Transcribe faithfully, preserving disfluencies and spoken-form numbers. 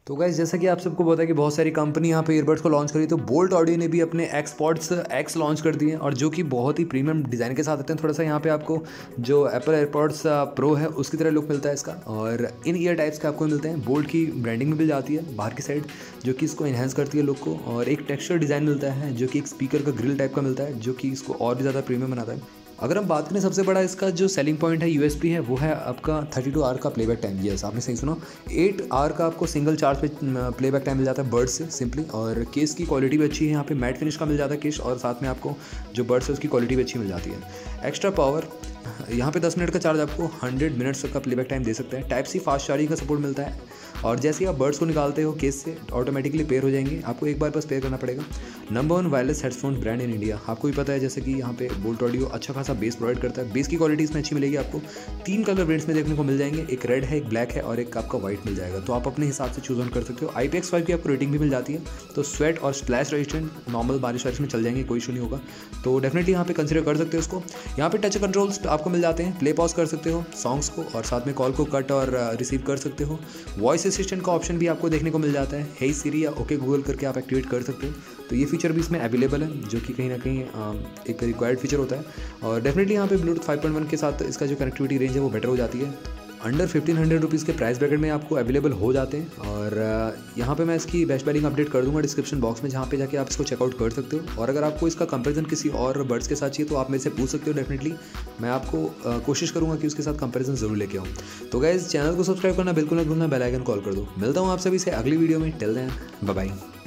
तो गाइस जैसा कि आप सबको पता है कि बहुत सारी कंपनी यहाँ पे ईयरबड्स को लॉन्च करी, तो बोल्ट ऑडियो ने भी अपने एक्स पॉड्स एक्स लॉन्च कर दिए हैं, और जो कि बहुत ही प्रीमियम डिज़ाइन के साथ आते हैं। थोड़ा सा यहाँ पे आपको जो एप्पल एयरपॉड्स प्रो है उसकी तरह लुक मिलता है इसका, और इन ईयर टाइप्स के आपको मिलते हैं। बोल्ट की ब्रांडिंग में मिल जाती है बाहर की साइड, जो कि इसको इन्हेंस करती है लुक को, और एक टेक्सचर डिज़ाइन मिलता है जो कि एक स्पीकर का ग्रिल टाइप का मिलता है, जो कि इसको और भी ज़्यादा प्रीमियम बनाता है। अगर हम बात करें सबसे बड़ा इसका जो सेलिंग पॉइंट है, यूएसपी है, वो है आपका थर्टी टू आवर का प्लेबैक टाइम। यस, आपने सही सुना, एट आवर का आपको सिंगल चार्ज पे प्लेबैक टाइम मिल जाता है बर्ड्स से सिंपली। और केस की क्वालिटी भी अच्छी है, यहाँ पे मैट फिनिश का मिल जाता है केस, और साथ में आपको जो बर्ड्स है उसकी क्वालिटी भी अच्छी मिल जाती है। एक्स्ट्रा पावर, यहाँ पे दस मिनट का चार्ज आपको हंड्रेड मिनट्स तक का प्लेबैक टाइम दे सकते हैं। टाइप सी फास्ट चार्जिंग का सपोर्ट मिलता है, और जैसे ही आप बर्ड्स को निकालते हो केस से ऑटोमेटिकली पेयर हो जाएंगे, आपको एक बार बस पेयर करना पड़ेगा। Number one wireless headphone brand in India, आपको भी पता है जैसे कि यहाँ पे बोल्ट ऑडियो अच्छा खासा बेस प्रोवाइड करता है। बेस की क्वालिटी इसमें अच्छी मिलेगी आपको। तीन कलर वेरिएंट्स में देखने को मिल जाएंगे, एक रेड है, एक ब्लैक है, और एक आपका व्हाइट मिल जाएगा, तो आप अपने हिसाब से चूज ऑन कर सकते हो। आई पी एक्स फाइव की आपको रेटिंग भी मिल जाती है, तो स्वेट और स्प्लैश रेजिस्टेंट नॉर्मल बारिश वारिश में चल जाएंगे, कोई इशू नहीं होगा। तो डेफिनेटली यहाँ पे कंसिडर कर सकते हो उसको। यहाँ पे टच कंट्रोल्स आपको मिल जाते हैं, प्ले पॉज कर सकते हो सॉन्ग्स को, और साथ में कॉल को कट और रिसीव कर सकते हो। वॉइस असिस्टेंट का ऑप्शन भी आपको देखने को मिल जाता है, हे सिरी या ओके गूगल करके आप एक्टिवेट कर सकते हो। तो ये फीचर भी इसमें अवेलेबल है, जो कि कहीं ना कहीं एक रिक्वायर्ड फीचर होता है। और डेफिनेटली यहाँ पे ब्लूटूथ फाइव पॉइंट वन के साथ इसका जो कनेक्टिविटी रेंज है वो बेटर हो जाती है। अंडर फिफ्टीन हंड्रेड रुपीज़ के प्राइस ब्रैकेट में आपको अवेलेबल हो जाते हैं। और यहाँ पे मैं इसकी बेस्ट बाय लिंक अपडेट कर दूंगा डिस्क्रिप्शन बॉक्स में, जहाँ पे जाके आप इसको चेकआउट कर सकते हो। और अगर आपको इसका कंपैरिजन किसी और बर्ड्स के साथ चाहिए तो आप मेरे से पूछ सकते हो। डेफिनेटली मैं आपको कोशिश करूँगा कि उसके साथ कंपैरिजन जरूर लेके आऊँ। तो गाइस चैनल को सब्सक्राइब करना बिल्कुल ना भूलना, बेल आइकन कॉल कर दो। मिलता हूँ आप सभी से अगली वीडियो में। Till then bye bye.